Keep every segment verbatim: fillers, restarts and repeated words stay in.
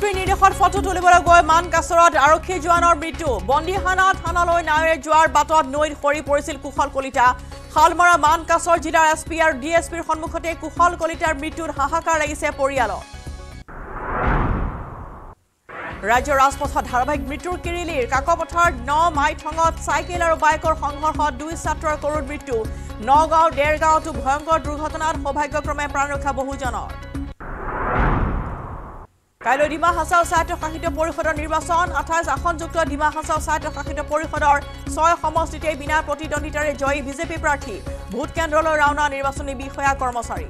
পিৰ নিৰ্দেশত ফটো তুলিবলৈ গৈ মানকাছৰত আৰক্ষী জোৱানৰ মৃত্যু বন্দীখানা থানালৈ নাৱেৰে যোৱাৰ বাটত নৈত সৰি পৰিছিল কুশল কলিতা হালমৰা মানকাছৰ জিলাৰ এছ পি আৰু ডি এছ পিৰ সন্মুখতে কুশল কলিতাৰ মৃত্যুত হাহাকাৰ লাগিছে পৰিয়ালত ৰাজ্যৰ ৰাজপথত ধাৰাবাহিক মৃত্যুৰ কিৰিলিৰ কাকপথাৰ ন মাইঠঙত চাইকেল আৰু বাইকৰ সংঘৰ্ষত দুই ছাত্ৰৰ কৰুণ মৃত্যু নগাঁও ডেৰগাঁৱতো ভয়ংকৰ দুৰ্ঘটনাত সৌভাগ্যক্ৰমে প্ৰাণ ৰক্ষা বহুজনৰ কাইলৈ ডিমা হাছাও স্বায়ত্তশাসিত পৰিষদৰ নিৰ্বাচন আঠাইছ আসনযুক্ত ডিমা হাছাও স্বায়ত্তশাসিত পৰিষদৰ ছয় সমষ্টিতে বিনা প্ৰতিদ্বন্দ্বিতাৰে জয়ী বিজেপি প্ৰাৰ্থী ভোট কেন্দ্ৰলৈ ৰাওনা নিৰ্বাচনী বিষয়া কৰ্মচাৰী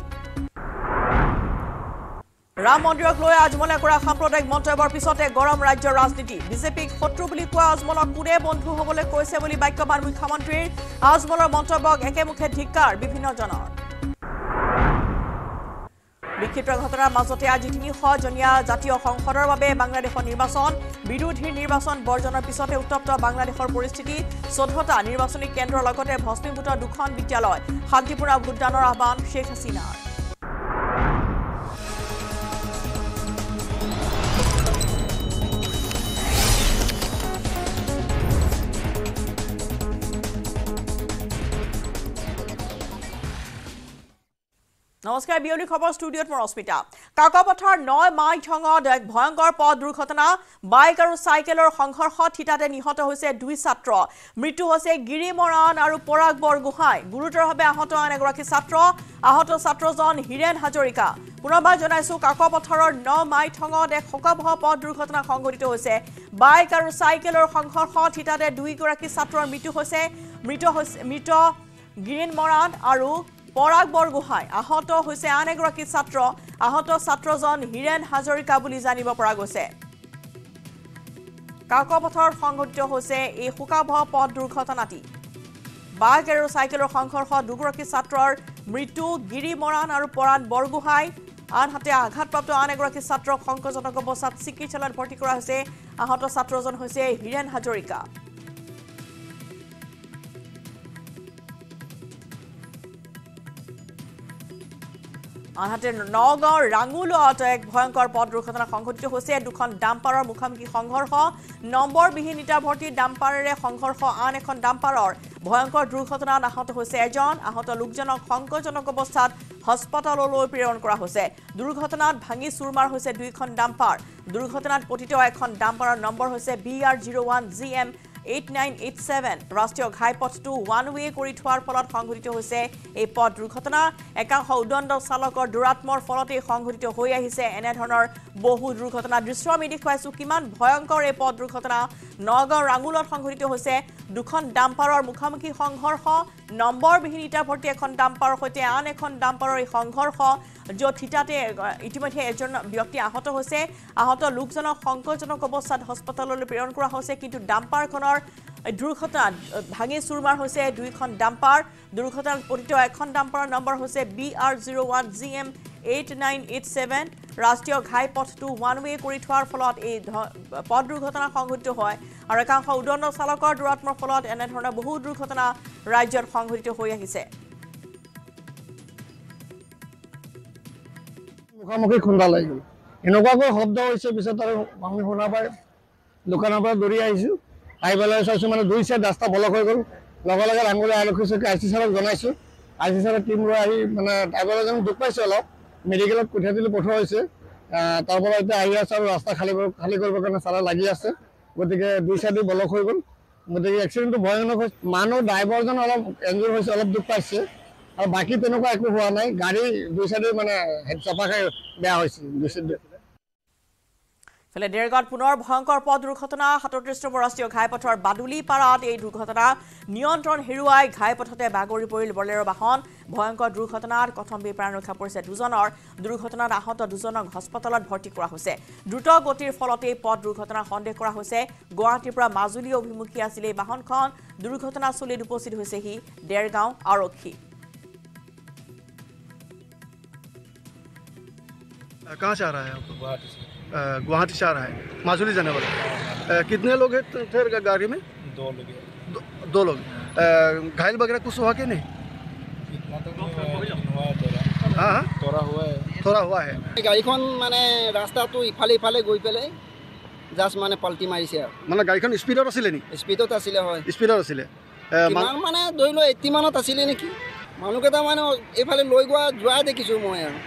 ৰাম মন্দিৰক লৈ আজমলে কৰা সাম্প্ৰদায়িক মন্তব্যৰ পিছতে গৰম ৰাজ্যৰ ৰাজনীতি বিজেপিক শত্ৰু বুলি কোৱা আজমলক কোনে বন্ধু হ'বলৈ কৈছে বুলি বাক্যবান মুখ্যমন্ত্ৰীৰ আজমলৰ মন্তব্যক একেমুখে ধিক্কাৰ বিভিন্নজনৰ বিক্ষিপ্ত ঘটনাৰ মাজতে আজি তিনিশ জনীয়া জাতীয় সংসদৰ বাবে বাংলাদেশৰ নিৰ্বাচন বিৰোধীৰ নিৰ্বাচন বৰ্জনৰ পিছতে উত্তপ্ত বাংলাদেশৰ পৰিস্থিতি চৈধ্যটা নিৰ্বাচনী কেন্দ্ৰৰ লগতে ভস্মীভূত দুখন বিদ্যালয় শান্তিপূৰ্ণ ভোটদানৰ আহ্বান শেখ হাছিনাৰ নমস্কাৰ বিয়লি খবৰ ষ্টুডিঅত মই ৰশ্মিতা কাকপথাৰ নয় মাইঠঙত এক ভয়ংকৰ পথ দুৰ্ঘটনা বাইক আৰু চাইকেলৰ সংঘৰ্ষত থিতাতে নিহত হৈছে দুই ছাত্ৰ মৃত্যু হৈছে গিৰিমৰাণ আৰু পৰাগ বৰগোহাঁই গুৰুতৰভাৱে আহত আন এগৰাকী ছাত্ৰ আহত ছাত্ৰজন হিৰেণ হাজৰিকা পুনৰবাৰ জনাইছো কাকপথাৰৰ ন মাইঠঙত এক শোকাবহ পথ দুৰ্ঘটনা সংঘটিত হৈছে বাইক আৰু চাইকেলৰ সংঘৰ্ষত থিতাতে দুইগৰাকী ছাত্ৰৰ মৃত্যু হৈছে মৃত হৈছে মৃত গিৰিমৰাণ আৰু পৰাগ বৰগোহাঁই আহত হৈছে আন এগৰাকী ছাত্ৰ আহত ছাত্ৰজন হিৰেণ হাজৰিকা বুলি জানিব পৰা গৈছে কাকপথাৰত সংঘটিত হৈছে এই শোকাবহ পথ দুৰ্ঘটনাটি বাইক আৰু চাইকেলৰ সংঘৰ্ষত দুগৰাকী ছাত্ৰৰ মৃত্যু গিৰিমৰাণ আৰু পৰাগ বৰগোহাঁই আনহাতে আঘাতপ্ৰাপ্ত আন এগৰাকী ছাত্ৰক সংকটজনক অৱস্থাত চিকিৎসালয়ত ভৰ্তি কৰা হৈছে আহত ছাত্ৰজন হৈছে হিৰেণ হাজৰিকা আনহাতে নগাঁৱৰ ৰাঙুলত এক ভয়ংকৰ পথ দুৰ্ঘটনা সংঘটিত হৈছে দুখন ডাম্পাৰৰ মুখামুখি সংঘৰ্ষ নম্বৰবিহীন ইটা ভৰ্তি ডাম্পাৰেৰে সংঘৰ্ষ আন এখন ডাম্পাৰৰ ভয়ংকৰ দুৰ্ঘটনাত আহত হৈছে এজন আহত লোকজনক সংকটজনক অৱস্থাত হস্পিটাললৈ প্ৰেৰণ কৰা হৈছে দুৰ্ঘটনাত ভাঙি চুৰমাৰ হৈছে দুইখন ডাম্পাৰ দুৰ্ঘটনাত পতিত এখন ডাম্পাৰৰ নম্বৰ হৈছে B R zero' one G M eight nine eight seven ৰাষ্ট্ৰীয় ঘাইপথটো ওৱান ৱে কৰি থোৱাৰ ফলত সংঘটিত হৈছে এই পথ দুৰ্ঘটনা একাংশ উদণ্ড চালকৰ দুৰাত্মৰ ফলতে সংঘটিত হৈ আহিছে এনে ধৰণৰ বহু দুৰ্ঘটনা দৃশ্য আমি দেখুৱাইছো কিমান ভয়ংকৰ এই পথ দুৰ্ঘটনা নগাঁও ৰাঙুলত সংঘটিত হৈছে দুখন ডাম্পাৰৰ মুখামুখি সংঘৰ্ষ নম্বৰবিহীন ইটা ভৰ্তি এখন ডাম্পাৰৰ সৈতে আন এখন ডাম্পাৰৰ এই সংঘৰ্ষ য'ত থিতাতে ইতিমধ্যে এজন ব্যক্তি আহত হৈছে আহত লোকজনক সংকটজনক অৱস্থাত হস্পিটাললৈ প্ৰেৰণ কৰা হৈছে কিন্তু ডাম্পাৰখনৰ দুৰ্ঘটনাত ভাঙি চুৰমাৰ হৈছে দুইখন ডাম্পাৰ দুৰ্ঘটনাত পতিত এখন ডাম্পাৰৰ নম্বৰ হৈছে B R zero' one G M eight nine eight seven ৰাষ্ট্ৰীয় ঘাইপথটো ওৱান ৱে কৰি থোৱাৰ ফলত এই পথ দুৰ্ঘটনা সংঘটিত হয় আৰু একাংশ উদণ্ড চালকৰ দুৰাত্মৰ ফলত এনে ধৰণৰ বহু দুৰ্ঘটনা ৰাজ্যত সংঘটিত হৈ আহিছে মুখামুখি খুন্দা লাগি গ'ল এনেকুৱাকৈ শব্দ হৈছে পিছত আৰু আমি শুনা পাই দোকানৰ পৰা দৌৰি আহিছোঁ আহি পেলাই চাইছোঁ মানে দুই চাইড ৰাস্তা ব্লক হৈ গ'ল লগে লগে ৰাঙুলী আৰক্ষী চকী আই চি ছাৰক জনাইছোঁ আই চি ছাৰৰ টীম লৈ আহি মানে ড্ৰাইভাৰ এজন দুখ পাইছে অলপ মেডিকেলত কঠিয়া তুলি পঠোৱা হৈছে তাৰ পৰা এতিয়া আহি আছে আৰু ৰাস্তা খালী খালী কৰিবৰ কাৰণে ছাৰে লাগি আছে গতিকে দুই চাইডে ব্লক হৈ গ'ল গতিকে এক্সিডেণ্টটো ভয়ানক হৈছে মানুহ ড্ৰাইভাৰজন অলপ এঞ্জৰ হৈছে অলপ দুখ পাইছে আৰু বাকী তেনেকুৱা একো হোৱা নাই গাড়ী দুই চাইডে মানে চফা খাই বেয়া হৈছে দুই চাইডে ফলে ডেৰগাঁৱত পুনৰ ভয়ংকৰ পথ দুৰ্ঘটনা সাতত্ৰিশ নম্বৰ ৰাষ্ট্ৰীয় ঘাইপথৰ বাদুলি পাৰাত এই দুৰ্ঘটনা নিয়ন্ত্ৰণ হেৰুৱাই ঘাইপথতে বাগৰি পৰিল বলেৰ বাহন ভয়ংকৰ দুৰ্ঘটনাত কথম্বি প্ৰাণ ৰক্ষা পৰিছে দুজনৰ দুৰ্ঘটনাত আহত দুজনক হস্পিটালত ভৰ্তি কৰা হৈছে দ্ৰুত গতিৰ ফলতে পথ দুৰ্ঘটনা সন্দেহ কৰা হৈছে গুৱাহাটীৰ পৰা মাজুলী অভিমুখী আছিল এই বাহনখন দুৰ্ঘটনাস্থলীত উপস্থিত হৈছেহি ডেৰগাঁও আৰক্ষী कहाँ से आ रहा है आपको गुवाहाटी से गुवाहाटी से आ रहा है माजुली जाने वाला कितने लोग हैं थे गाड़ी में दो लोग दो, दो लोग घायल वगैरह कुछ हुआ कि नहीं इतना तो हुआ है हाँ हाँ तोड़ा हुआ है थोड़ा हुआ है গাড়ীখন মানে ৰাস্তাটো ইফালে ইফালে গৈ পেলাই জাষ্ট মানে পাল্টি মাৰিছে আৰু মানে গাড়ীখন স্পীডত আছিলে নি স্পীডত আছিলে হয় স্পীডত আছিলে কিমান মানে ধৰি লও eighty মানত আছিলে নেকি মানুহকেইটা মানে এইফালে লৈ গোৱা যোৱা দেখিছোঁ মই আৰু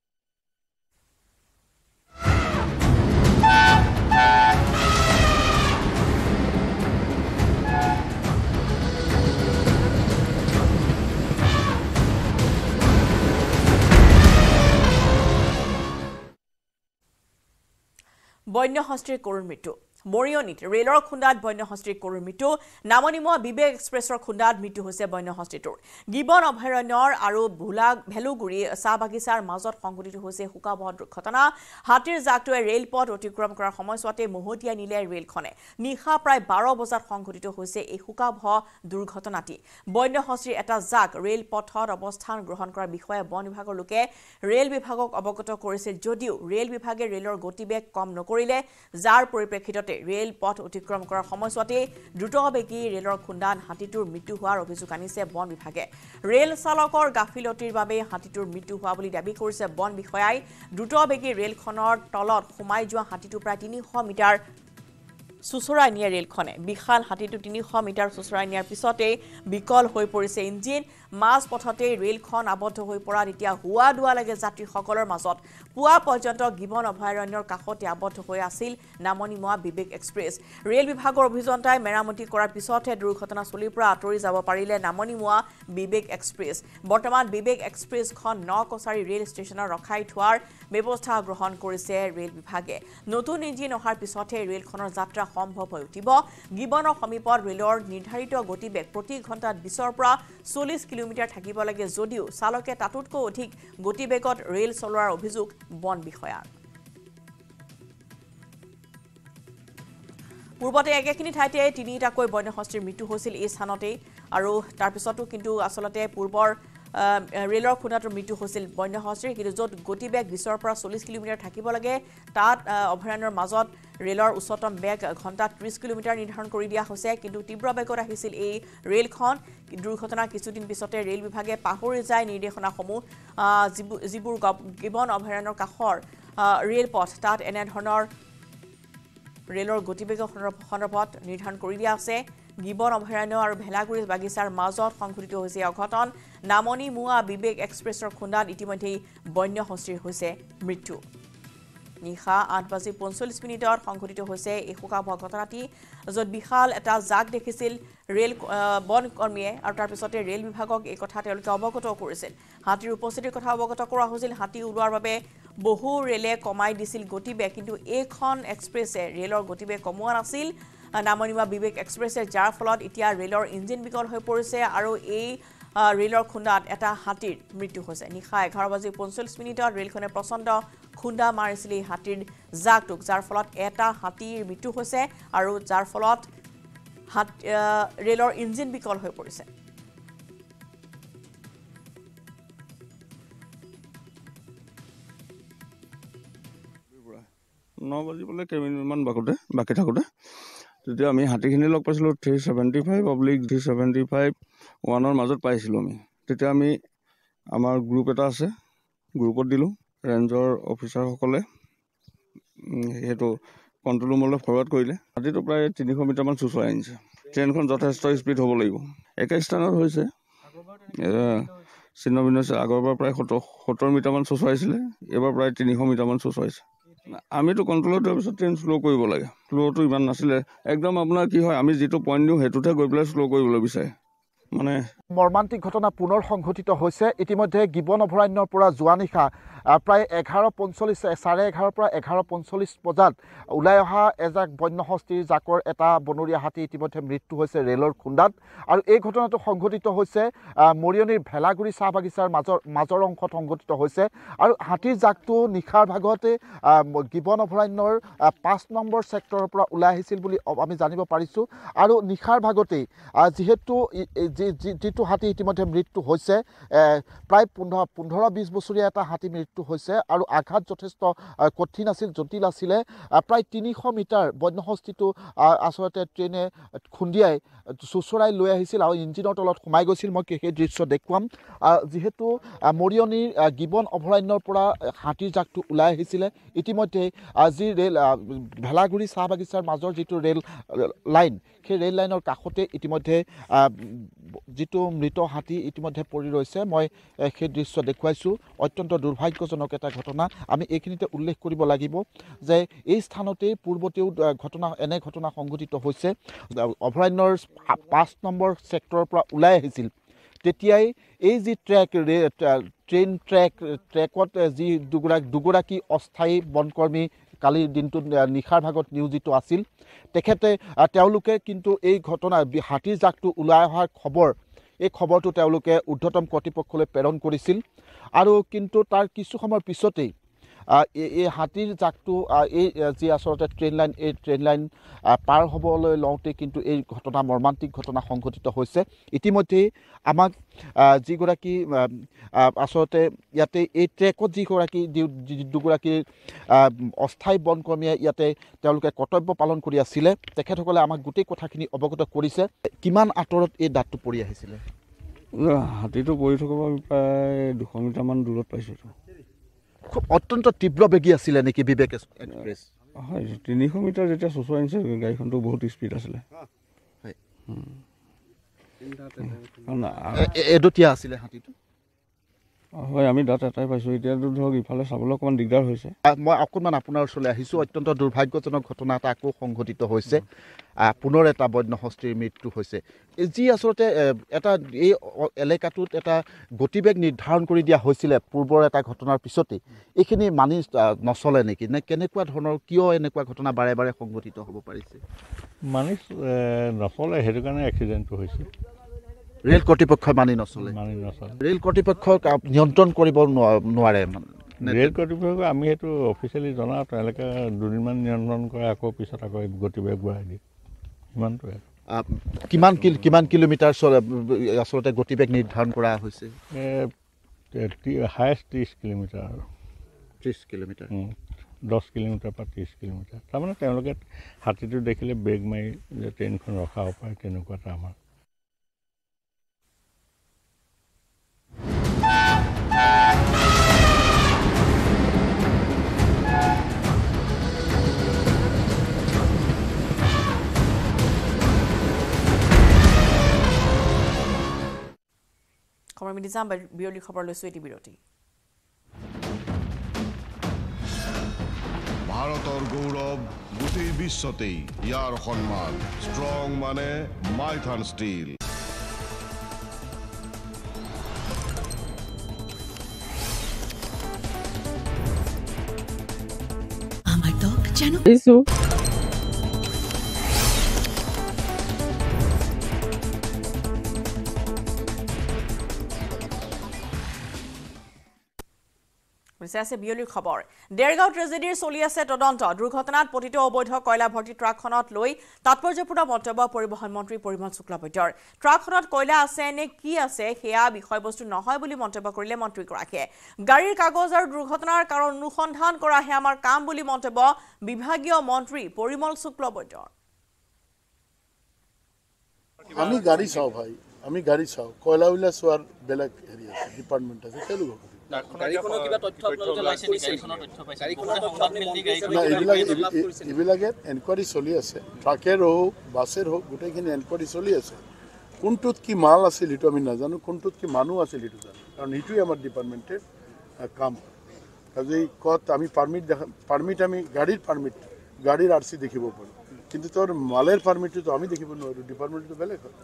বন্যহস্তীৰ কৰুণ মৃত্যু মৰিয়নিত ৰেলৰ খুন্দাত বন্যহস্তীৰ কৰুণ মৃত্যু নামনিমোৱা বিবেক এক্সপ্ৰেছৰ খুন্দাত মৃত্যু হৈছে বন্যহস্তীটোৰ গিবন অভয়াৰণ্যৰ আৰু ভুলা ভেলুগুৰি চাহ বাগিচাৰ মাজত সংঘটিত হৈছে শোকাবহ দুৰ্ঘটনা হাতীৰ জাকটোৱে ৰেল পথ অতিক্ৰম কৰাৰ সময়ছোৱাতে মহতিয়াই নিলে ৰেলখনে নিশা প্ৰায় বাৰ বজাত সংঘটিত হৈছে এই শোকাবহ দুৰ্ঘটনাটি বন্যহস্তীৰ এটা জাক ৰেল পথত অৱস্থান গ্ৰহণ কৰাৰ বিষয়ে বন বিভাগৰ লোকে ৰেল বিভাগক অৱগত কৰিছিল যদিও ৰেল বিভাগে ৰেলৰ গতিবেগ কম নকৰিলে যাৰ পৰিপ্ৰেক্ষিতত ৰেল পথ অতিক্ৰম কৰাৰ সময়ছোৱাতে দ্ৰুতবেগী ৰেলৰ খুন্দাত হাতীটোৰ মৃত্যু হোৱাৰ অভিযোগ আনিছে বন বিভাগে ৰেল চালকৰ গাফিলতিৰ বাবে হাতীটোৰ মৃত্যু হোৱা বুলি দাবী কৰিছে বন বিষয়াই দ্ৰুতবেগী ৰেলখনৰ তলত সোমাই যোৱা হাতীটো প্ৰায় তিনিশ মিটাৰ সুচৰাই নিয়ে ৰেলখনে বিশাল হাতীটো তিনিশ মিটাৰ সুচৰাই নিয়াৰ পিছতে বিকল হৈ পৰিছে ইঞ্জিন মাছ পথতে ৰেলখন আবদ্ধ হৈ পৰা তেতিয়া হুৱা দুৱা লাগে যাত্ৰীসকলৰ মাজত পুৱা পৰ্যন্ত গিবন অভয়াৰণ্যৰ কাষতে আবদ্ধ হৈ আছিল নামনিমোৱা বিবেক এক্সপ্ৰেছ ৰেল বিভাগৰ অভিযন্তাই মেৰামতি কৰাৰ পিছতহে দুৰ্ঘটনা চলিৰ পৰা আঁতৰি যাব পাৰিলে নামনিমোৱা বিবেক এক্সপ্ৰেছ বৰ্তমান বিবেক এক্সপ্ৰেছখন নকছাৰী ৰেল ষ্টেচনত ৰখাই থোৱাৰ ব্যৱস্থা গ্ৰহণ কৰিছে ৰেল বিভাগে নতুন ইঞ্জিন অহাৰ পিছতহে ৰেলখনৰ যাত্ৰা সম্ভৱ হৈ উঠিব গিবনৰ সমীপত ৰেলৰ নিৰ্ধাৰিত গতিবেগ প্ৰতি ঘণ্টাত বিশৰ পৰা চল্লিছ কিলোমিটাৰ থাকিব লাগে যদিও চালকে তাতোতকৈ অধিক গতিবেগত ৰেল চলোৱাৰ অভিযোগ বন বিষয়াৰ পূৰ্বতে একেখিনি ঠাইতে তিনিটাকৈ বন্যহস্তীৰ মৃত্যু হৈছিল এই স্থানতেই আৰু তাৰ পিছতো কিন্তু আসলতে পূৰ্বৰ ৰেলৰ খুন্দাটোৰ মৃত্যু হৈছিল বন্যহস্তীৰ কিন্তু য'ত গতিবেগ বিশৰ পৰা চল্লিছ কিলোমিটাৰ থাকিব লাগে তাত অভয়াৰণ্যৰ মাজত ৰেলৰ উচ্চতম বেগ ঘণ্টাত ত্ৰিছ কিলোমিটাৰ নিৰ্ধাৰণ কৰি দিয়া হৈছে কিন্তু তীব্ৰ বেগত আহিছিল এই ৰেলখন দুৰ্ঘটনাৰ কিছুদিন পিছতে ৰেল বিভাগে পাহৰি যায় নিৰ্দেশনাসমূহ যিবোৰ গিবন অভয়াৰণ্যৰ কাষৰ ৰেলপথ তাত এনেধৰণৰ ৰেলৰ গতিবেগৰ সন্দৰ্ভত নিৰ্ধাৰণ কৰি দিয়া আছে গিবন অভয়াৰণ্য আৰু ভেলাগুৰি বাগিচাৰ মাজত সংঘটিত হৈছে অঘটন নামনিমোৱা বিবেক এক্সপ্ৰেছৰ খুন্দাত ইতিমধ্যেই বন্যহস্তীৰ হৈছে মৃত্যু নিশা আঠ বাজি পঞ্চল্লিছ মিনিটত সংঘটিত হৈছে এই শোকাবহ ঘটনাটি য'ত বিশাল এটা জাক দেখিছিল ৰেল বন কৰ্মীয়ে আৰু তাৰ পিছতে ৰেল বিভাগক এই কথা তেওঁলোকে অৱগত কৰিছিল হাতীৰ উপস্থিতিৰ কথা অৱগত কৰা হৈছিল হাতী ওলোৱাৰ বাবে বহু ৰেলে কমাই দিছিল গতিবেগ কিন্তু এইখন এক্সপ্ৰেছে ৰেলৰ গতিবেগ কমোৱা নাছিল নামনিমোৱা বিবেক এক্সপ্ৰেছে যাৰ ফলত এতিয়া ৰেলৰ ইঞ্জিন বিকল হৈ পৰিছে আৰু এই ৰেলৰ খুন্দাত এটা হাতীৰ মৃত্যু হৈছে নিশা এঘাৰ বাজি পঞ্চল্লিছ মিনিটত ৰেলখনে প্ৰচণ্ড খুন্দা মাৰিছিল এই হাতীৰ জাকটোক যাৰ ফলত এটা হাতীৰ মৃত্যু হৈছে আৰু যাৰ ফলত ৰেলৰ ইঞ্জিন বিকল হৈ পৰিছে ন বাজিবলৈ কেইমিনিটমান বাকোতে বাকী থাকোঁতে তেতিয়া আমি হাতীখিনি লগ পাইছিলোঁ three seventy five oblique three seventy five ওৱানৰ মাজত পাইছিলোঁ আমি তেতিয়া আমি আমাৰ গ্ৰুপ এটা আছে গ্ৰুপত দিলোঁ ৰেঞ্জৰ অফিচাৰসকলে সেইটো কণ্ট্ৰল ৰুমলৈ ফৰৱাৰ্ড কৰিলে হাতীটো প্ৰায় তিনিশ মিটাৰমান চুচৰাই আনিছে ট্ৰেইনখন যথেষ্ট স্পীড হ'ব লাগিব একে স্থানত হৈছে চিহ্ন ভিন্ন হৈছে আগৰবাৰ প্ৰায় সত্তৰ সত্তৰ মিটাৰমান চুচৰাইছিলে এইবাৰ প্ৰায় তিনিশ মিটাৰমান চুচৰাইছে আমিতো কণ্ট্ৰলত দিয়াৰ পিছত ট্ৰেইন শ্ল' কৰিব লাগে শ্ল'টো ইমান নাছিলে একদম আপোনাৰ কি হয় আমি যিটো পইণ্ট দিওঁ সেইটোতে গৈ পেলাই শ্ল' কৰিবলৈ বিচাৰে মানে মৰ্মান্তিক ঘটনা পুনৰ সংঘটিত হৈছে ইতিমধ্যে গিবন অভয়াৰণ্যৰ পৰা যোৱা নিশা প্ৰায় এঘাৰ পঞ্চল্লিছ চাৰে এঘাৰৰ পৰা এঘাৰ পঞ্চল্লিছ বজাত ওলাই অহা এজাক বন্যহস্তীৰ জাকৰ এটা বনৰীয়া হাতী ইতিমধ্যে মৃত্যু হৈছে ৰেলৰ খুন্দাত আৰু এই ঘটনাটো সংঘটিত হৈছে মৰিয়নিৰ ভেলাগুৰি চাহ বাগিচাৰ মাজৰ মাজৰ অংশত সংঘটিত হৈছে আৰু হাতীৰ জাকটো নিশাৰ ভাগতে গিবন অভয়াৰণ্যৰ পাঁচ নম্বৰ ছেক্টৰৰ পৰা ওলাই আহিছিল বুলি আমি জানিব পাৰিছোঁ আৰু নিশাৰ ভাগতেই যিহেতু যিটো হাতী ইতিমধ্যে মৃত্যু হৈছে প্ৰায় পোন্ধৰ পোন্ধৰ বিছ বছৰীয়া এটা হাতী মৃত্যু মৃত্যু হৈছে আৰু আঘাত যথেষ্ট কঠিন আছিল জটিল আছিলে প্ৰায় তিনিশ মিটাৰ বন্যহস্তীটো আচলতে ট্ৰেইনে খুন্দিয়াই চুচৰাই লৈ আহিছিল আৰু ইঞ্জিনৰ তলত সোমাই গৈছিল মই সেই দৃশ্য দেখুৱাম যিহেতু মৰিয়নিৰ গিবন অভয়াৰণ্যৰ পৰা হাতীৰ জাকটো ওলাই আহিছিলে ইতিমধ্যে আজি ৰেল ভেলাগুৰি চাহ বাগিচাৰ মাজৰ যিটো ৰেল লাইন সেই ৰেল লাইনৰ কাষতে ইতিমধ্যে যিটো মৃত হাতী ইতিমধ্যে পৰি ৰৈছে মই সেই দৃশ্য দেখুৱাইছোঁ অত্যন্ত দুৰ্ভাগ্যজনক এটা ঘটনা আমি এইখিনিতে উল্লেখ কৰিব লাগিব যে এই স্থানতেই পূৰ্বতেও ঘটনা এনে ঘটনা সংঘটিত হৈছে অভয়াৰণ্যৰ পাঁচ নম্বৰ ছেক্টৰৰ পৰা ওলাই আহিছিল তেতিয়াই এই যি ট্ৰেক ট্ৰেইন ট্ৰেক ট্ৰেকত যি দুগৰাকী দুগৰাকী অস্থায়ী বনকৰ্মী কালিৰ দিনটোত নিশাৰ ভাগত নিয়োজিত আছিল তেখেতে তেওঁলোকে কিন্তু এই ঘটনা হাতীৰ জাকটো ওলাই অহাৰ খবৰ এই খবৰটো তেওঁলোকে ঊৰ্ধ্বতম কৰ্তৃপক্ষলৈ প্ৰেৰণ কৰিছিল আৰু কিন্তু তাৰ কিছু সময়ৰ পিছতেই এই হাতীৰ জাকটো এই যি আচলতে ট্ৰেইন লাইন এই ট্ৰেইন লাইন পাৰ হ'বলৈ লওঁতে কিন্তু এই ঘটনা মৰ্মান্তিক ঘটনা সংঘটিত হৈছে ইতিমধ্যেই আমাক যিগৰাকী আচলতে ইয়াতে এই ট্ৰেকত যিগৰাকী দুগৰাকী অস্থায়ী বনকৰ্মীয়ে ইয়াতে তেওঁলোকে কৰ্তব্য পালন কৰি আছিলে তেখেতসকলে আমাক গোটেই কথাখিনি অৱগত কৰিছে কিমান আঁতৰত এই দাঁতটো পৰি আহিছিলে হাতীটো পৰি থকা প্ৰায় দুশ মিটাৰমান দূৰত পাইছোঁ খুব অত্যন্ত তীব্ৰ বেগী আছিলে নেকি বিবেক এক্সপ্ৰেছ হয় তিনিশ মিটাৰ যেতিয়া চুচুৱাই আনিছে গাড়ীখনটো বহুত স্পীড আছিলে এডতীয়া আছিলে হাতীটো হয় আমি দাঁত এটাই পাইছোঁ এতিয়াতো ধৰক ইফালে চাবলৈ অকণমান দিগদাৰ হৈছে মই অকণমান আপোনাৰ ওচৰলৈ আহিছোঁ অত্যন্ত দুৰ্ভাগ্যজনক ঘটনা এটা আকৌ সংঘটিত হৈছে পুনৰ এটা বন্যহস্তীৰ মৃত্যু হৈছে যি আচলতে এটা এই এলেকাটোত এটা গতিবেগ নিৰ্ধাৰণ কৰি দিয়া হৈছিলে পূৰ্বৰ এটা ঘটনাৰ পিছতেই এইখিনি মানি নচলে নেকি নে কেনেকুৱা ধৰণৰ কিয় এনেকুৱা ঘটনা বাৰে বাৰে সংঘটিত হ'ব পাৰিছে মানি নচলে সেইটো কাৰণে এক্সিডেণ্টটো হৈছে ৰেল কৰ্তৃপক্ষই মানি নচলে মানি নচলে ৰেল কৰ্তৃপক্ষক নিয়ন্ত্ৰণ কৰিব নোৱাৰে ৰেল কৰ্তৃপক্ষক আমি সেইটো অফিচিয়েলি জনাওঁ তেওঁলোকে দুদিনমান নিয়ন্ত্ৰণ কৰে আকৌ পিছত আকৌ গতিবেগ বঢ়াই দিয়ে সিমানটোৱে কিমান কিমান কিলোমিটাৰ আচলতে গতিবেগ নিৰ্ধাৰণ কৰা হৈছে হায়েষ্ট ত্ৰিছ কিলোমিটাৰ আৰু ত্ৰিছ কিলোমিটাৰ দহ কিলোমিটাৰ পৰা ত্ৰিছ কিলোমিটাৰ তাৰমানে তেওঁলোকে হাতীটো দেখিলে ব্ৰেক মাৰি যে ট্ৰেইনখন ৰখাব পাৰে তেনেকুৱা এটা আমাৰ খবৰ মিলি যাম বিৰলি খবৰ লৈছোঁ এটি বিৰতি ভাৰতৰ গৌৰৱ গোটেই বিশ্বতেই ইয়াৰ সন্মান ষ্ট্ৰং মানে মাইথান ষ্টীল আমার ত্বক যেন আছে বিয়লিৰ খবৰ দেৰগাঁও ট্ৰেজেডিৰ চলি আছে তদন্ত দুৰ্ঘটনাত পতিত অবৈধ কয়লা ভৰ্তি ট্ৰাকখনত লৈ তাৎপৰ্যপূৰ্ণ মন্তব্য পৰিবহণ মন্ত্ৰী পৰিমল শুক্লবৈদ্যৰ ট্ৰাকখনত কয়লা আছে নে কি আছে সেয়া বিষয়বস্তু নহয় বুলি মন্তব্য কৰিলে মন্ত্ৰীগৰাকীয়ে গাড়ীৰ কাগজ আৰু দুৰ্ঘটনাৰ কাৰণ অনুসন্ধান কৰাহে আমাৰ কাম বুলি মন্তব্য বিভাগীয় মন্ত্ৰী পৰিমল শুক্লবৈদ্যৰ আমি গাড়ী চাওঁ ভাই আমি গাড়ী চাওঁ কয়লা উইলা চোৱাৰ বেলেগ হেৰি আছে ডিপাৰ্টমেণ্ট আছে তেওঁলোকৰ এইবিলাকে এনকুৱাৰী চলি আছে ট্ৰাকেৰ হওক বাছেৰ হওক গোটেইখিনি এনকুৱাৰী চলি আছে কোনটোত কি মাল আছিল সেইটো আমি নাজানো কোনটোত কি মানুহ আছিল সেইটো জানো কাৰণ সেইটোৱে আমাৰ ডিপাৰ্টমেণ্টেৰ কাম কাজেই ক'ত আমি পাৰ্মিট দেখা পাৰ্মিট আমি গাড়ীৰ পাৰ্মিট গাড়ীৰ আৰ চি দেখিব পাৰোঁ কিন্তু তোৰ মালেৰ পাৰ্মিটটো আমি দেখিব নোৱাৰোঁ ডিপাৰ্টমেণ্টটো বেলেগ হয়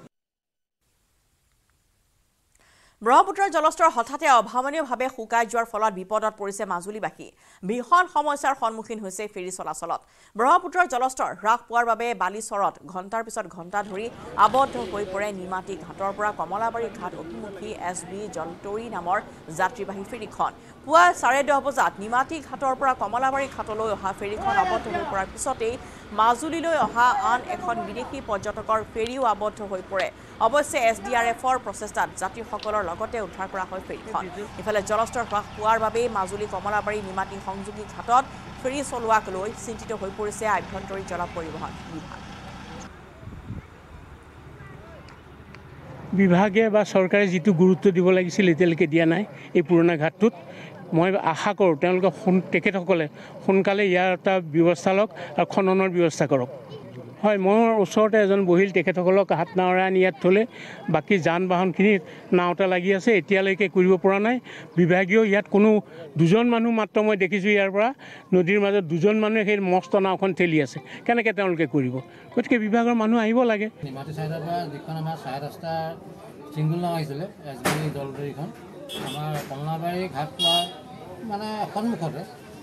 ব্ৰহ্মপুত্ৰৰ জলস্তৰ হঠাতে অভাৱনীয়ভাৱে শুকাই যোৱাৰ ফলত বিপদত পৰিছে মাজুলীবাসী ভীষণ সমস্যাৰ সন্মুখীন হৈছে ফেৰী চলাচলত ব্ৰহ্মপুত্ৰৰ জলস্তৰ হ্ৰাস পোৱাৰ বাবে বালিচৰত ঘণ্টাৰ পিছত ঘণ্টা ধৰি আবদ্ধ হৈ পৰে নিমাতী ঘাটৰ পৰা কমলাবাৰী ঘাট অভিমুখী এছ বি জলতৰী নামৰ যাত্ৰীবাহী ফেৰীখন পুৱা চাৰে দহ বজাত নিমাতী ঘাটৰ পৰা কমলাবাৰী ঘাটলৈ অহা ফেৰীখন আবদ্ধ হৈ পৰাৰ পিছতেই মাজুলীলৈ অহা আন এখন বিদেশী পৰ্যটকৰ ফেৰীও আবদ্ধ হৈ পৰে অৱশ্যে এছ ডি আৰ এফৰ প্ৰচেষ্টাত যাত্ৰীসকলৰ লগতে উদ্ধাৰ কৰা হয় ফেৰীখন ইফালে জলস্তৰ হ্ৰাস পোৱাৰ বাবে মাজুলী কমলাবাৰী নিমাতী সংযোগী ঘাটত ফেৰী চলোৱাক লৈ চিন্তিত হৈ পৰিছে আভ্যন্তৰীণ জল পৰিবহণ বিভাগ বিভাগে বা চৰকাৰে যিটো গুৰুত্ব দিব লাগিছিল এতিয়ালৈকে দিয়া নাই এই পুৰণা ঘাটটোত মই আশা কৰোঁ তেওঁলোকে তেখেতসকলে সোনকালে ইয়াৰ এটা ব্যৱস্থা লওক আৰু খননৰ ব্যৱস্থা কৰক হয় মোৰ ওচৰতে এজন বহিল তেখেতসকলক হাত নাৱৰা আনি ইয়াত থ'লে বাকী যান বাহনখিনি নাওতে লাগি আছে এতিয়ালৈকে কৰিব পৰা নাই বিভাগীয় ইয়াত কোনো দুজন মানুহ মাত্ৰ মই দেখিছোঁ ইয়াৰ পৰা নদীৰ মাজত দুজন মানুহে সেই মস্ত নাওখন ঠেলি আছে কেনেকৈ তেওঁলোকে কৰিব গতিকে বিভাগৰ মানুহ আহিব লাগে নিমাতী চাইডৰ পৰা যিখন আমাৰ চাৰে দহটা চিংগুল নাও আহিছিলে এছ বি দলদৰীখন আমাৰ কমলাবাৰী ঘাট পোৱা মানে সন্মুখতে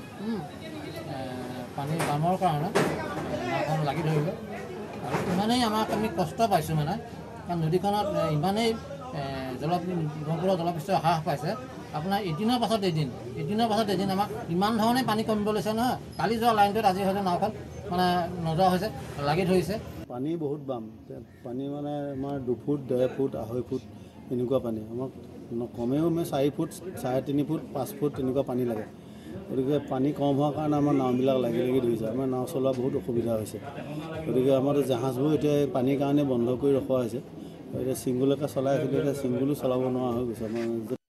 পানী বামৰ কাৰণে নাওখন লাগি ধৰিলে আৰু ইমানেই আমাক আমি কষ্ট পাইছোঁ মানে কাৰণ নদীখনত ইমানেই জল ব্ৰহ্মপুত্ৰৰ জলপৃষ্ঠ হ্ৰাস পাইছে আপোনাৰ এদিনৰ পাছত এদিন এদিনৰ পাছত এদিন আমাক ইমান ধৰণে পানী কমিব লৈছে নহয় কালি যোৱা লাইনটোত আজি হয়তো নাওখন মানে নোযোৱা হৈছে লাগি ধৰিছে পানী বহুত বাম পানী মানে আমাৰ দুফুট ডেৰ ফুট আঢ়ৈ ফুট এনেকুৱা পানী আমাক কমেও আমি চাৰি ফুট চাৰে তিনি ফুট পাঁচ ফুট তেনেকুৱা পানী লাগে গতিকে পানী কম হোৱাৰ কাৰণে আমাৰ নাওবিলাক লাগি লাগি ধৰিছে আমাৰ নাও চলোৱা বহুত অসুবিধা হৈছে গতিকে আমাৰ জাহাজবোৰ এতিয়া পানীৰ কাৰণে বন্ধ কৰি ৰখোৱা হৈছে এতিয়া চিংগুলকে চলাই আছিলোঁ এতিয়া চিংগুলো চলাব নোৱাৰা হৈ গৈছে আমাৰ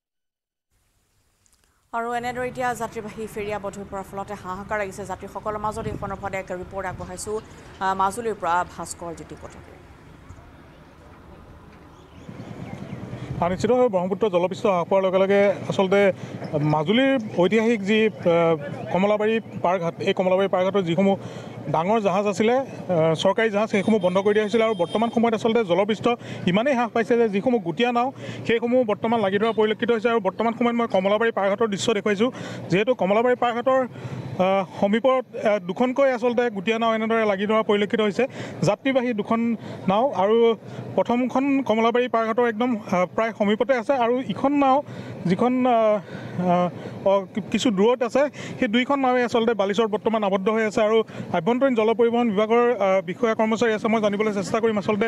আৰু এনেদৰে এতিয়া যাত্ৰীবাহী ফেৰী আবদ্ধ হৈ পৰাৰ ফলতে হাহাকাৰ লাগিছে যাত্ৰীসকলৰ মাজত এই সন্দৰ্ভত এক ৰিপৰ্ট আগবঢ়াইছোঁ মাজুলীৰ পৰা ভাস্কৰ জ্যোতি পটকে নিশ্চিতভাৱে ব্ৰহ্মপুত্ৰ জলপৃষ্ঠ হ্ৰাস পোৱাৰ লগে লগে আচলতে মাজুলীৰ ঐতিহাসিক যি কমলাবাৰী পাৰঘাট এই কমলাবাৰী পাৰঘাটৰ যিসমূহ ডাঙৰ জাহাজ আছিলে চৰকাৰী জাহাজ সেইসমূহ বন্ধ কৰি দিয়া হৈছিলে আৰু বৰ্তমান সময়ত আচলতে জলপৃষ্ঠ ইমানেই হ্ৰাস পাইছে যে যিসমূহ গুটীয়া নাও সেইসমূহ বৰ্তমান লাগি ধৰা পৰিলক্ষিত হৈছে আৰু বৰ্তমান সময়ত মই কমলাবাৰী পাৰঘাটৰ দৃশ্য দেখুৱাইছোঁ যিহেতু কমলাবাৰী পাৰঘাটৰ সমীপত দুখনকৈ আচলতে গুটীয়া নাও এনেদৰে লাগি ধৰা পৰিলক্ষিত হৈছে যাত্ৰীবাহী দুখন নাও আৰু প্ৰথমখন কমলাবাৰী পাৰঘাটৰ একদম প্ৰায় সমীপতে আছে আৰু ইখন নাও যিখন কিছু দূৰত আছে সেই দুইখন নাৱে আচলতে বালিচৰত বৰ্তমান আবদ্ধ হৈ আছে আৰু আভ্যন্তৰীণ জল পৰিবহণ বিভাগৰ বিষয়া কৰ্মচাৰী আছে মই জানিবলৈ চেষ্টা কৰিম আচলতে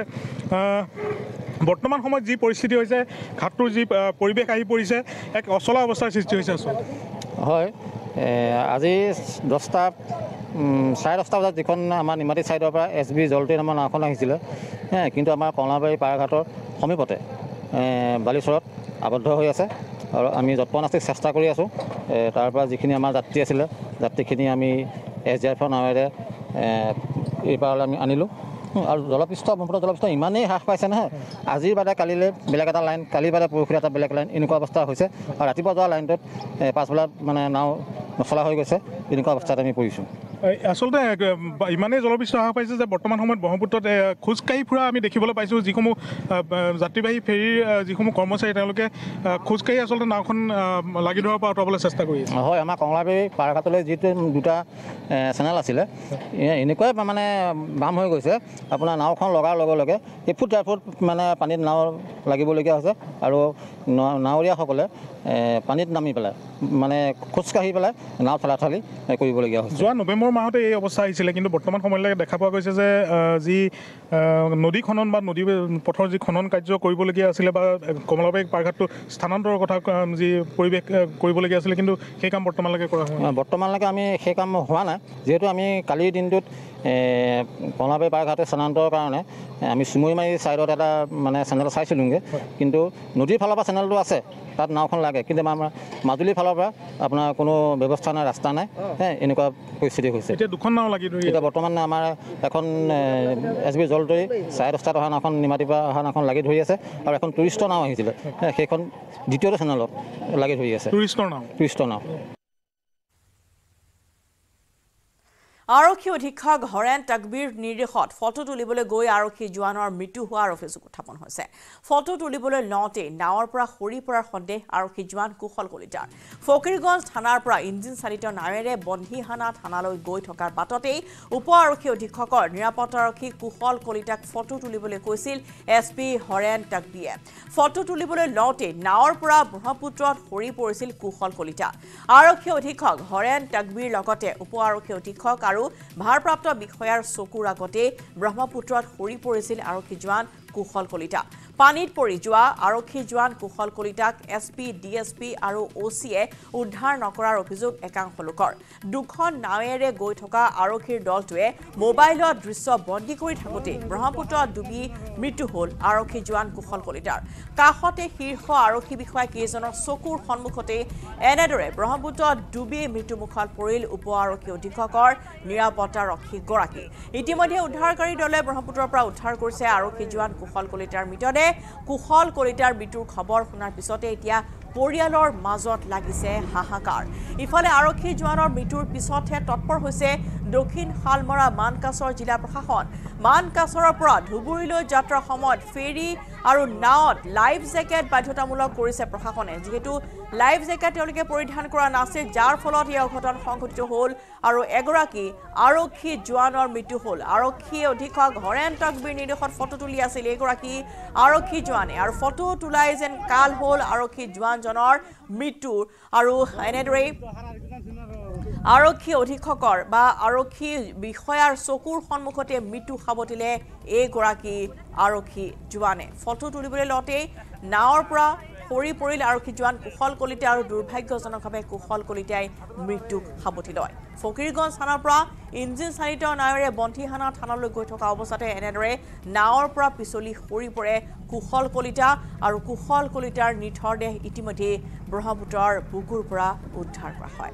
বৰ্তমান সময়ত যি পৰিস্থিতি হৈছে ঘাটটোৰ যি পৰিৱেশ আহি পৰিছে এক অচলা অৱস্থাৰ সৃষ্টি হৈছে আচলতে হয় আজি দহটা চাৰে দহটা বজাত যিখন আমাৰ নিমাতী ছাইডৰ পৰা এছ বি জলট্ৰেইন আমাৰ নাওখন আহিছিলে কিন্তু আমাৰ কমলাবাৰী পাৰঘাটৰ সমীপতে বালিচৰত আবদ্ধ হৈ আছে আৰু আমি যৎপনাস্তিক চেষ্টা কৰি আছোঁ তাৰ পৰা যিখিনি আমাৰ যাত্ৰী আছিলে যাত্ৰীখিনি আমি এছ ডি আৰ এফৰ নাৱেৰে এইপাৰলৈ আমি আনিলোঁ আৰু জলপৃষ্ঠ ব্ৰহ্মপুত্ৰ জলপৃষ্ঠ ইমানেই হ্ৰাস পাইছে নহয় আজিৰ বাদে কালিলৈ বেলেগ এটা লাইন কালিৰ বাদে পৰহিলৈ এটা বেলেগ লাইন এনেকুৱা অৱস্থা হৈছে আৰু ৰাতিপুৱা যোৱা লাইনটোত পাছবেলা মানে নাও নচলা হৈ গৈছে এনেকুৱা অৱস্থাত আমি পৰিছোঁ আচলতে ইমানেই জলপৃষ্ঠ হ্ৰাস পাইছে যে বৰ্তমান সময়ত ব্ৰহ্মপুত্ৰত খোজকাঢ়ি ফুৰা আমি দেখিবলৈ পাইছোঁ যিসমূহ যাত্ৰীবাহী ফেৰীৰ যিসমূহ কৰ্মচাৰী তেওঁলোকে খোজকাঢ়ি আচলতে নাওখন লাগি ধৰাৰ পৰা আঁতৰাবলৈ চেষ্টা কৰি আছে হয় আমাৰ কমলাবাৰী পাৰঘাটলৈ যিটো দুটা চেনেল আছিলে এনেকুৱাই মানে বাম হৈ গৈছে আপোনাৰ নাওখন লগাৰ লগে লগে এফুট ডেৰ ফুট মানে পানীত নাও লাগিবলগীয়া হৈছে আৰু নাৱৰীয়াসকলে পানীত নামি পেলাই মানে খোজকাঢ়ি পেলাই নাও ঠেলাঠেলি কৰিবলগীয়া হৈছে যোৱা নৱেম্বৰ মাহতে এই অৱস্থা আহিছিলে কিন্তু বৰ্তমান সময়লৈকে দেখা পোৱা গৈছে যে যি নদী খনন বা নদী পথৰ যি খনন কাৰ্য কৰিবলগীয়া আছিলে বা কমলাবাৰী পাৰঘাটটো স্থানান্তৰৰ কথা যি পৰিৱেশ কৰিবলগীয়া আছিলে কিন্তু সেই কাম বৰ্তমানলৈকে কৰা হোৱা বৰ্তমানলৈকে আমি সেই কাম হোৱা নাই যিহেতু আমি কালিৰ দিনটোত কমলাবাৰী পাৰঘাটে স্থানান্তৰৰ কাৰণে আমি চুমুৰীমাৰী ছাইডত এটা মানে চেনেল চাইছিলোঁগৈ কিন্তু নদীৰ ফালৰ পৰা চেনেলটো আছে তাত নাওখন লাগে কিন্তু আমাৰ মাজুলীৰ ফালৰ পৰা আপোনাৰ কোনো ব্যৱস্থা নাই ৰাস্তা নাই এনেকুৱা পৰিস্থিতি হৈছে এতিয়া দুখন নাও লাগি ধৰি এতিয়া বৰ্তমান আমাৰ এখন এছ বি জলট্ৰেইন চাৰে দহটাত অহা নাওখন নিমাতীৰ পৰা অহা নাওখন লাগি ধৰি আছে আৰু এখন টুৰিষ্টৰ নাও আহিছিলে সেইখন দ্বিতীয়টো চেনেলত লাগি ধৰি আছে টুৰিষ্টৰ নাও টুৰিষ্টৰ নাও আৰক্ষী অধীক্ষক হৰেণ তাকবীৰ নিৰ্দেশত ফটো তুলিবলৈ গৈ আৰক্ষী জোৱানৰ মৃত্যু হোৱাৰ অভিযোগ উত্থাপন হৈছে ফটো তুলিবলৈ লওঁতে নাৱৰ পৰা সৰি পৰাৰ সন্দেহ আৰক্ষী জোৱান কুশল কলিতাৰ ফকীৰগঞ্জ থানাৰ পৰা ইঞ্জিন চালিত নাৱেৰে বন্দিহানা থানালৈ গৈ থকাৰ বাটতেই উপ আৰক্ষী অধীক্ষকৰ নিৰাপত্তাৰক্ষী কুশল কলিতাক ফটো তুলিবলৈ কৈছিল এছ পি হৰেণ তাকবীয়ে ফটো তুলিবলৈ লওঁতে নাৱৰ পৰা ব্ৰহ্মপুত্ৰত সৰি পৰিছিল কুশল কলিতা আৰক্ষী অধীক্ষক হৰেণ তাকবীৰ লগতে উপ আৰক্ষী অধীক্ষক আৰু ভাৰপ্ৰাপ্ত বিষয়াৰ চকুৰ আগতে ব্ৰহ্মপুত্ৰত সৰি পৰিছিল আৰক্ষী জোৱান কুশল কলিতা পানীত পৰি যোৱা আৰক্ষী জোৱান কুশল কলিতাক এছপি ডিএছপি আৰু ওচিয়ে উদ্ধাৰ নকৰাৰ অভিযোগ একাংশ লোকৰ দুখন নাৱেৰে গৈ থকা আৰক্ষীৰ দলটোৱে মোবাইলত দৃশ্য বন্দী কৰি থাকোঁতে ব্ৰহ্মপুত্ৰত ডুবি মৃত্যু হ'ল আৰক্ষী জোৱান কুশল কলিতাৰ কাষতে শীৰ্ষ আৰক্ষী বিষয়া কেইজনৰ চকুৰ সন্মুখতে এনেদৰে ব্ৰহ্মপুত্ৰত ডুবি মৃত্যুমুখত পৰিল উপ আৰক্ষী অধীক্ষকৰ নিৰাপত্তাৰক্ষীগৰাকী ইতিমধ্যে উদ্ধাৰকাৰী দলে ব্ৰহ্মপুত্ৰৰ পৰা উদ্ধাৰ কৰিছে আৰক্ষী জোৱান কুশল কলিতাৰ মৃতদেহ কুশল কলিতাৰ মৃত্যুৰ খবৰ শুনাৰ পিছতে এতিয়া পৰিয়ালৰ মাজত লাগিছে হাহাকাৰ ইফালে আৰক্ষী জোৱানৰ মৃত্যুৰ পিছতহে তৎপৰ হৈছে দক্ষিণ শালমৰা মানকাছৰ জিলা প্ৰশাসন মানকাছৰৰ পৰা ধুবুৰীলৈ যাত্ৰাৰ সময়ত ফেৰী আৰু নাৱত লাইফ জেকেট বাধ্যতামূলক কৰিছে প্ৰশাসনে যিহেতু লাইফ জেকেট তেওঁলোকে পৰিধান কৰা নাছিল যাৰ ফলত এই অঘটন সংঘটিত হ'ল আৰু এগৰাকী আৰক্ষী জোৱানৰ মৃত্যু হ'ল আৰক্ষী অধীক্ষক হৰেণ তকবীৰ নিৰ্দেশত ফটো তুলি আছিল এগৰাকী আৰক্ষী জোৱানে আৰু ফটো তোলাই যেন কাল হ'ল আৰক্ষী জোৱানজনৰ মৃত্যু আৰু এনেদৰে আৰক্ষী অধীক্ষকৰ বা আৰক্ষী বিষয়াৰ চকুৰ সন্মুখতে মৃত্যু সাবটিলে এগৰাকী আৰক্ষী জোৱানে ফটো তুলিবলৈ লওঁতে নাৱৰ পৰা সৰি পৰিল আৰক্ষী জোৱান কুশল কলিতা আৰু দুৰ্ভাগ্যজনকভাৱে কুশল কলিতাই মৃত্যুক সাবটি লয় ফকীৰগঞ্জ থানাৰ পৰা ইঞ্জিন চালিত নাৱেৰে বন্তিহানা থানালৈ গৈ থকা অৱস্থাতে এনেদৰে নাৱৰ পৰা পিছলি সৰি পৰে কুশল কলিতা আৰু কুশল কলিতাৰ নিথৰ দেহ ইতিমধ্যে ব্ৰহ্মপুত্ৰৰ বুকুৰ পৰা উদ্ধাৰ কৰা হয়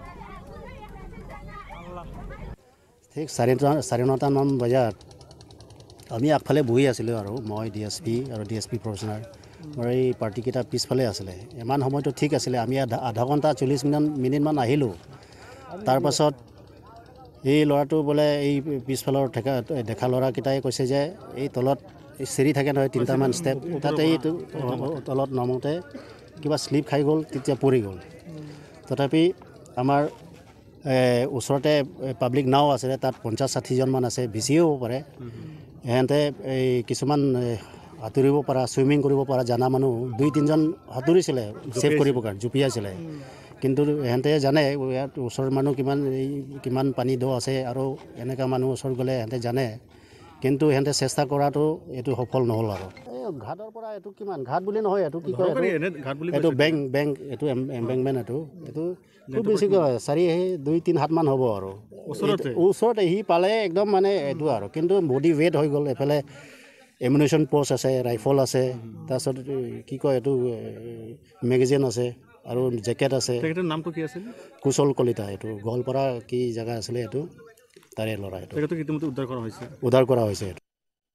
ঠিক চাৰি চাৰে নটামান বজাত আমি আগফালে বহি আছিলোঁ আৰু মই ডি এছ পি আৰু ডি এছ পি প্ৰফেচনাৰ মোৰ এই পাৰ্টিকেইটা পিছফালে আছিলে ইমান সময়টো ঠিক আছিলে আমি আধা আধা ঘণ্টা চল্লিছ মিনিট মিনিটমান আহিলোঁ তাৰপাছত এই ল'ৰাটো বোলে এই পিছফালৰ থকা দেখা ল'ৰাকেইটাই কৈছে যে এই তলত এই চিৰি থাকে নহয় তিনিটামান ষ্টেপ তাতে এইটো তলত নামোতে কিবা শ্লিপ খাই গ'ল তেতিয়া পৰি গ'ল তথাপি আমাৰ ওচৰতে পাব্লিক নাও আছিলে তাত পঞ্চাছ ষাঠিজনমান আছে বেছিও হ'ব পাৰে সিহঁতে এই কিছুমান সাঁতুৰিব পৰা চুইমিং কৰিব পৰা জানা মানুহ দুই তিনিজন সাঁতুৰিছিলে ছেভ কৰিবৰ কাৰণে জুপিয়াইছিলে কিন্তু সিহঁতে জানে ইয়াত ওচৰৰ মানুহ কিমান এই কিমান পানী দ আছে আৰু এনেকুৱা মানুহ ওচৰত গ'লে সিহঁতে জানে কিন্তু সিহঁতে চেষ্টা কৰাটো এইটো সফল নহ'ল আৰু এই ঘাটৰ পৰা এইটো কিমান ঘাট বুলি নহয় এইটো কি কয় এইটো বেংক বেংক এইটো এম্বেংকমেণ্ট এইটো এইটো খুব বেছিকৈ হয় চাৰি দুই তিনি হাতমান হ'ব আৰু ওচৰতে সি পালে একদম মানে এইটো আৰু কিন্তু বডি ৱেট হৈ গ'ল এইফালে এমিউনেশ্যন পষ্ট আছে ৰাইফল আছে তাৰপিছত কি কয় এইটো মেগাজিন আছে আৰু জেকেট আছে নামটো কি আছিল কুশল কলিতা এইটো গোৱালপাৰা কি জেগা আছিলে এইটো তাৰে ল'ৰা এইটো উদ্ধাৰ কৰা হৈছে উদ্ধাৰ কৰা হৈছে এইটো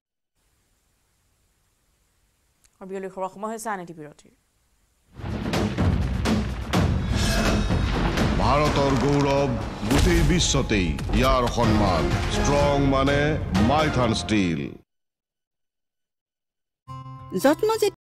ভাৰতৰ গৌৰৱ গোটেই বিশ্বতেই ইয়াৰ সন্মান ষ্ট্ৰং মানে মাইথান ষ্টীল যত্ন